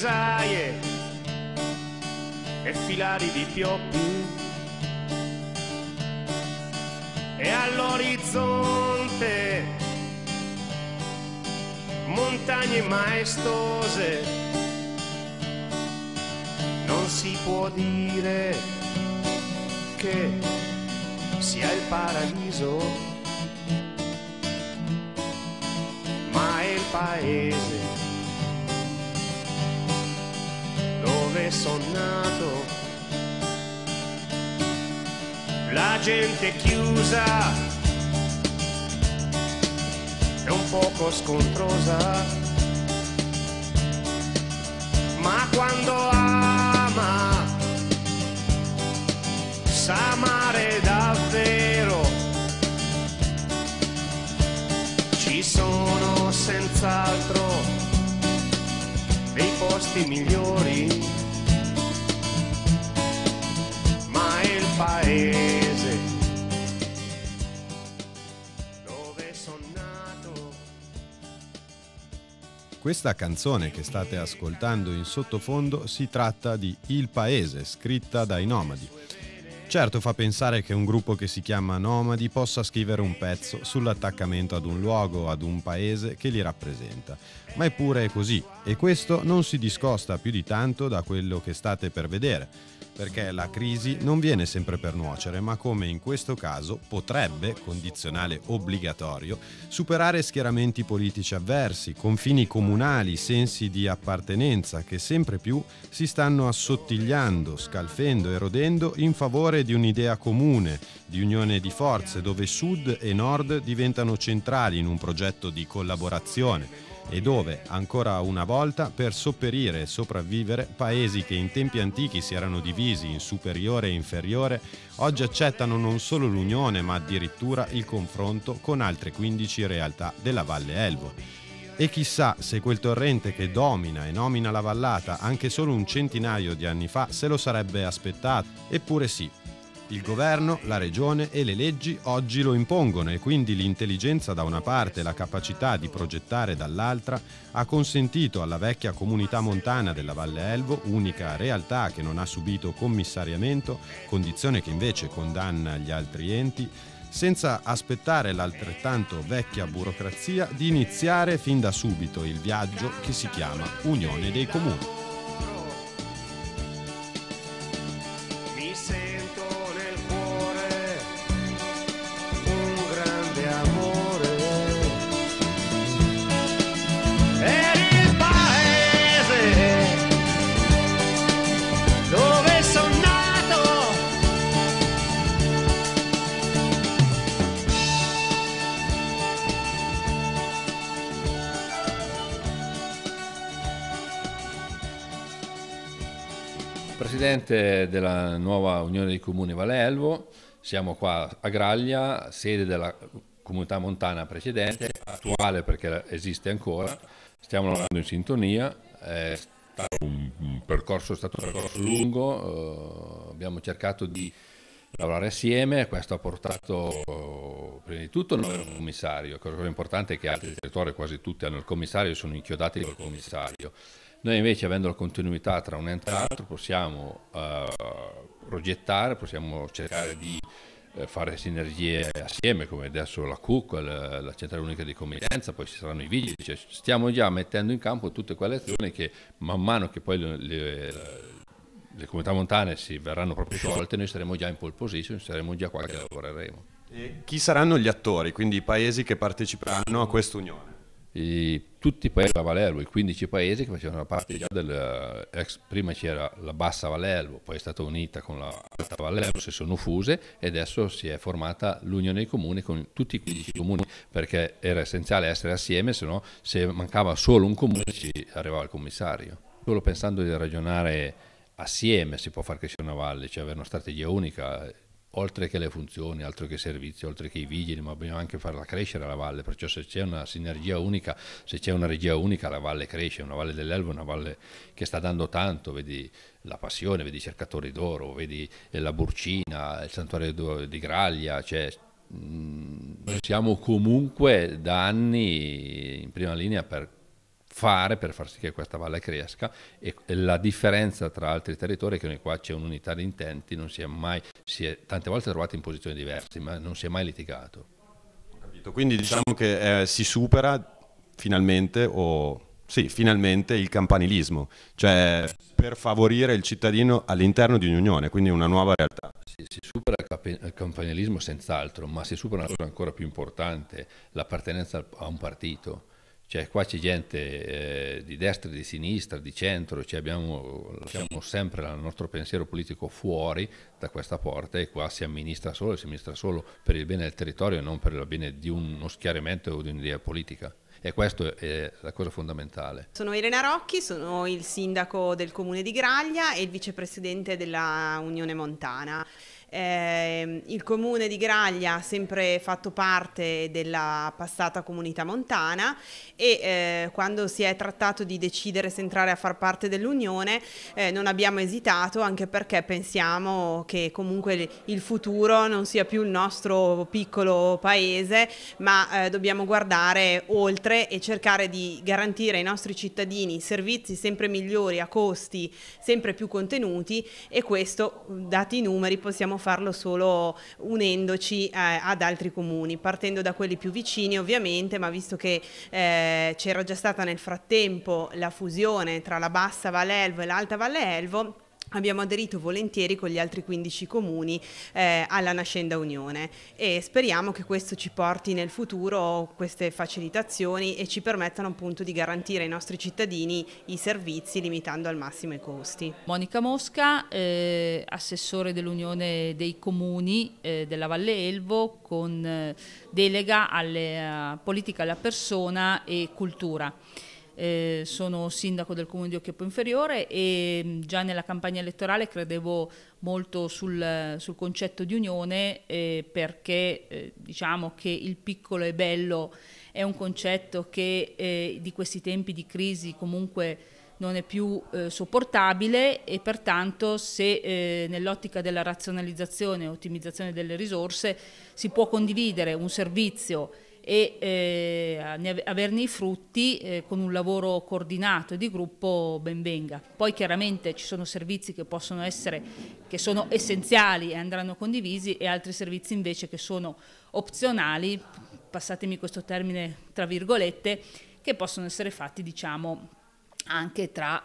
cisaie e filari di pioppi, e all'orizzonte montagne maestose. Non si può dire che sia il paradiso, ma è il paese dove son nato. La gente chiusa è un poco scontrosa, ma quando ama sa amare davvero. Ci sono senz'altro dei posti migliori, ma è il paese dove son nato. Questa canzone che state ascoltando in sottofondo si tratta di Il Paese, scritta dai Nomadi. Certo, fa pensare che un gruppo che si chiama Nomadi possa scrivere un pezzo sull'attaccamento ad un luogo, ad un paese che li rappresenta. Ma eppure è così, e questo non si discosta più di tanto da quello che state per vedere, perché la crisi non viene sempre per nuocere, ma come in questo caso potrebbe, condizionale obbligatorio, superare schieramenti politici avversi, confini comunali, sensi di appartenenza che sempre più si stanno assottigliando, scalfendo, erodendo in favore di un'idea comune, di unione di forze, dove sud e nord diventano centrali in un progetto di collaborazione, e dove, ancora una volta, per sopperire e sopravvivere, paesi che in tempi antichi si erano divisi in superiore e inferiore, oggi accettano non solo l'unione, ma addirittura il confronto con altre 15 realtà della Valle Elvo. E chissà se quel torrente che domina e nomina la vallata anche solo un centinaio di anni fa se lo sarebbe aspettato. Eppure sì. Il governo, la regione e le leggi oggi lo impongono, e quindi l'intelligenza da una parte e la capacità di progettare dall'altra ha consentito alla vecchia comunità montana della Valle Elvo, unica realtà che non ha subito commissariamento, condizione che invece condanna gli altri enti, senza aspettare l'altrettanto vecchia burocrazia, di iniziare fin da subito il viaggio che si chiama Unione dei Comuni. Mi sento nel cuore un grande amore per il paese dove son nato. Presidente della nuova Unione dei Comuni Valle Elvo, siamo qua a Graglia, sede della comunità montana precedente, attuale perché esiste ancora, stiamo lavorando in sintonia, è stato un percorso lungo, abbiamo cercato di lavorare assieme, questo ha portato prima di tutto non avere un commissario, cosa importante è che altri territori, quasi tutti hanno il commissario e sono inchiodati col commissario. Noi invece, avendo la continuità tra un ente e l'altro, possiamo progettare, possiamo cercare di fare sinergie assieme, come adesso la CUC, la Centrale Unica di Committenza, poi ci saranno i vigili, cioè stiamo già mettendo in campo tutte quelle azioni che man mano che poi le comunità montane si verranno proprio sciolte, noi saremo già in pole position, saremo già qua che lavoreremo. E chi saranno gli attori, quindi i paesi che parteciperanno a quest'unione? Tutti i paesi della Valle Elvo, i 15 paesi che facevano parte già prima c'era la bassa Valle Elvo, poi è stata unita con la alta Valle Elvo, si sono fuse e adesso si è formata l'Unione dei Comuni con tutti i 15 comuni, perché era essenziale essere assieme, se no se mancava solo un comune ci arrivava il commissario. Solo pensando di ragionare assieme si può far crescere una valle, cioè avere una strategia unica, oltre che le funzioni, altro che i servizi, oltre che i vigili, ma bisogna anche farla crescere la valle, perciò se c'è una sinergia unica, se c'è una regia unica, la valle cresce, una valle dell'Elvo è una valle che sta dando tanto, vedi la Passione, vedi i Cercatori d'Oro, vedi la Burcina, il Santuario di Graglia, cioè noi siamo comunque da anni in prima linea per fare per far sì che questa valle cresca, e la differenza tra altri territori è che qua c'è un'unità di intenti, non si è mai, tante volte trovati in posizioni diverse, ma non si è mai litigato. Quindi diciamo che si supera finalmente, finalmente il campanilismo, cioè per favorire il cittadino all'interno di un'unione, quindi una nuova realtà. Si supera il campanilismo senz'altro, ma si supera una cosa ancora più importante, l'appartenenza a un partito. Cioè qua c'è gente di destra, di sinistra, di centro, lasciamo sempre il nostro pensiero politico fuori da questa porta, e qua si amministra solo per il bene del territorio e non per il bene di uno schieramento o di un'idea politica. E questa è la cosa fondamentale. Sono Elena Rocchi, sono il sindaco del comune di Graglia e il vicepresidente della Unione Montana. Il comune di Graglia ha sempre fatto parte della passata comunità montana e quando si è trattato di decidere se entrare a far parte dell'Unione non abbiamo esitato, anche perché pensiamo che comunque il futuro non sia più il nostro piccolo paese, ma dobbiamo guardare oltre e cercare di garantire ai nostri cittadini servizi sempre migliori a costi sempre più contenuti, e questo, dati i numeri, possiamo farlo solo unendoci ad altri comuni, partendo da quelli più vicini ovviamente, ma visto che c'era già stata nel frattempo la fusione tra la Bassa Valle Elvo e l'Alta Valle Elvo, abbiamo aderito volentieri con gli altri 15 comuni alla nascenda Unione, e speriamo che questo ci porti nel futuro queste facilitazioni e ci permettano appunto di garantire ai nostri cittadini i servizi limitando al massimo i costi. Monica Mosca, assessore dell'Unione dei Comuni della Valle Elvo, con delega alle politica alla persona e cultura. Sono sindaco del comune di Occhiappo Inferiore e già nella campagna elettorale credevo molto sul concetto di unione, perché diciamo che il piccolo e bello è un concetto che di questi tempi di crisi comunque non è più sopportabile, e pertanto se nell'ottica della razionalizzazione e ottimizzazione delle risorse si può condividere un servizio e averne i frutti con un lavoro coordinato e di gruppo, ben venga. Poi chiaramente ci sono servizi che possono essere, che sono essenziali e andranno condivisi, e altri servizi invece che sono opzionali, passatemi questo termine tra virgolette, che possono essere fatti diciamo anche tra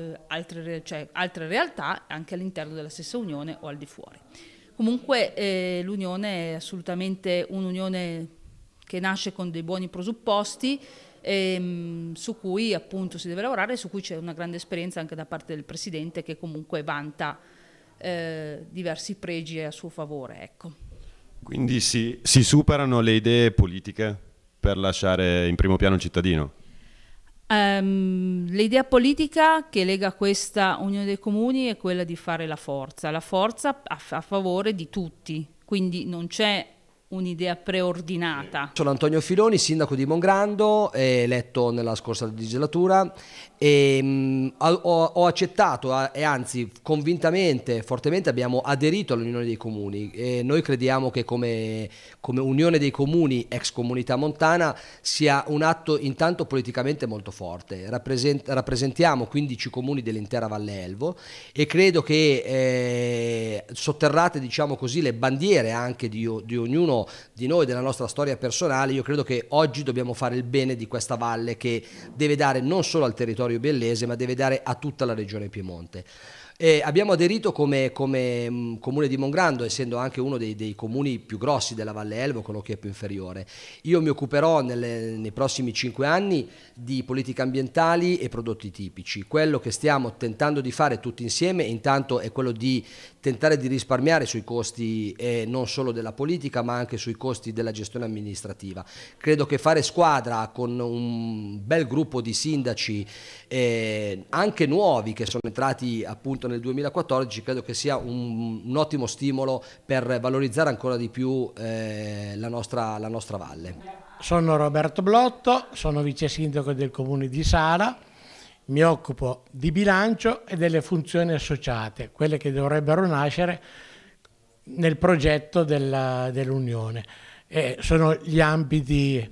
altre realtà, anche all'interno della stessa Unione o al di fuori. Comunque l'Unione è assolutamente un'unione che nasce con dei buoni presupposti, su cui appunto si deve lavorare, e su cui c'è una grande esperienza anche da parte del Presidente, che comunque vanta diversi pregi a suo favore. Ecco. Quindi si superano le idee politiche per lasciare in primo piano il cittadino? L'idea politica che lega questa Unione dei Comuni è quella di fare la forza a favore di tutti, quindi non c'è un'idea preordinata. Sono Antonio Filoni, sindaco di Mongrando, eletto nella scorsa legislatura, e ho accettato e anzi convintamente, fortemente abbiamo aderito all'Unione dei Comuni, e noi crediamo che come Unione dei Comuni ex Comunità Montana sia un atto intanto politicamente molto forte. Rappresentiamo 15 comuni dell'intera Valle Elvo, e credo che sotterrate, diciamo così, le bandiere anche di ognuno di noi, della nostra storia personale, io credo che oggi dobbiamo fare il bene di questa valle, che deve dare non solo al territorio biellese, ma deve dare a tutta la regione Piemonte. Abbiamo aderito come comune di Mongrando, essendo anche uno dei comuni più grossi della Valle Elvo, con Occhiappo Inferiore. Io mi occuperò nei prossimi 5 anni di politiche ambientali e prodotti tipici. Quello che stiamo tentando di fare tutti insieme intanto è quello di tentare di risparmiare sui costi non solo della politica, ma anche sui costi della gestione amministrativa. Credo che fare squadra con un bel gruppo di sindaci anche nuovi che sono entrati appunto nel 2014, credo che sia un ottimo stimolo per valorizzare ancora di più la nostra valle. Sono Roberto Blotto, sono vice sindaco del comune di Sara, mi occupo di bilancio e delle funzioni associate, quelle che dovrebbero nascere nel progetto dell'Unione. Sono gli ambiti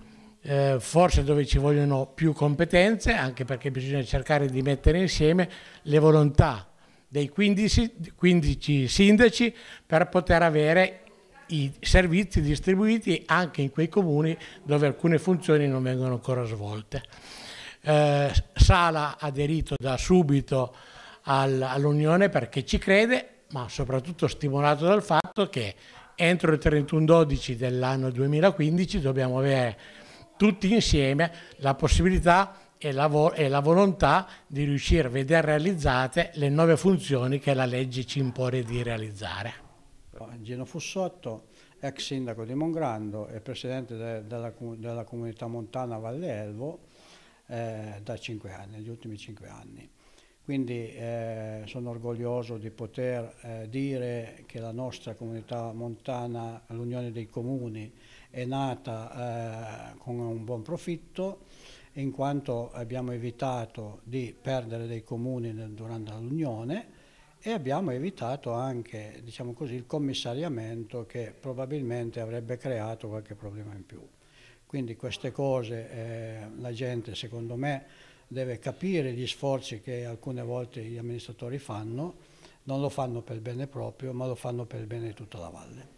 forse dove ci vogliono più competenze, anche perché bisogna cercare di mettere insieme le volontà dei 15 sindaci per poter avere i servizi distribuiti anche in quei comuni dove alcune funzioni non vengono ancora svolte. Sala ha aderito da subito all'Unione perché ci crede, ma soprattutto stimolato dal fatto che entro il 31/12 dell'anno 2015 dobbiamo avere tutti insieme la possibilità e la volontà di riuscire a vedere realizzate le nuove funzioni che la legge ci impone di realizzare. Gino Fussotto, ex sindaco di Mongrando e presidente della comunità montana Valle Elvo da 5 anni, negli ultimi 5 anni. Quindi sono orgoglioso di poter dire che la nostra comunità montana, l'Unione dei Comuni, è nata con un buon profitto, in quanto abbiamo evitato di perdere dei comuni durante l'Unione e abbiamo evitato anche, diciamo così, il commissariamento che probabilmente avrebbe creato qualche problema in più. Quindi queste cose la gente, secondo me, deve capire gli sforzi che alcune volte gli amministratori fanno, non lo fanno per il bene proprio, ma lo fanno per il bene di tutta la valle.